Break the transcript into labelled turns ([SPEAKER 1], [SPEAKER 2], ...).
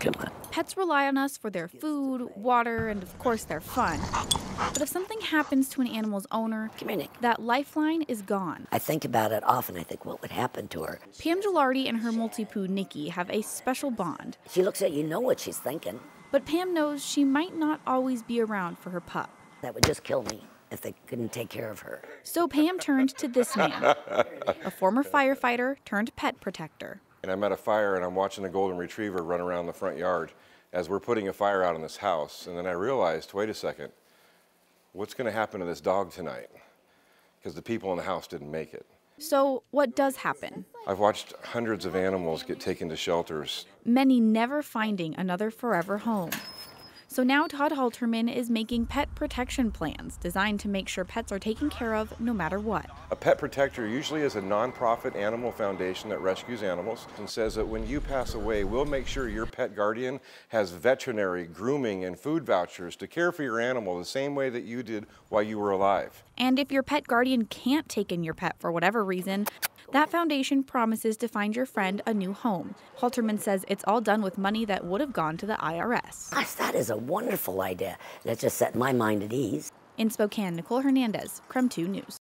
[SPEAKER 1] Come on.
[SPEAKER 2] Pets rely on us for their food, water, and of course their fun. But if something happens to an animal's owner,
[SPEAKER 1] Come here, Nick.
[SPEAKER 2] that lifeline is gone.
[SPEAKER 1] I think about it often. I think, what would happen to her?
[SPEAKER 2] Pam Gilardi and her Maltipoo, Nikki, have a special bond.
[SPEAKER 1] She looks at you, know what she's thinking.
[SPEAKER 2] But Pam knows she might not always be around for her pup.
[SPEAKER 1] That would just kill me if they couldn't take care of her.
[SPEAKER 2] So Pam turned to this man, a former firefighter turned pet protector.
[SPEAKER 3] And I'm at a fire and I'm watching a golden retriever run around the front yard as we're putting a fire out in this house. And then I realized, wait a second, what's going to happen to this dog tonight? Because the people in the house didn't make it.
[SPEAKER 2] So what does happen?
[SPEAKER 3] I've watched hundreds of animals get taken to shelters.
[SPEAKER 2] Many never finding another forever home. So now Todd Halterman is making pet protection plans designed to make sure pets are taken care of no matter what.
[SPEAKER 3] A pet protector usually is a nonprofit animal foundation that rescues animals and says that when you pass away, we'll make sure your pet guardian has veterinary, grooming, and food vouchers to care for your animal the same way that you did while you were alive.
[SPEAKER 2] And if your pet guardian can't take in your pet for whatever reason, that foundation promises to find your friend a new home. Halterman says it's all done with money that would have gone to the IRS.
[SPEAKER 1] Gosh, that is a wonderful idea. That just set my mind at ease.
[SPEAKER 2] In Spokane, Nicole Hernandez, KREM 2 News.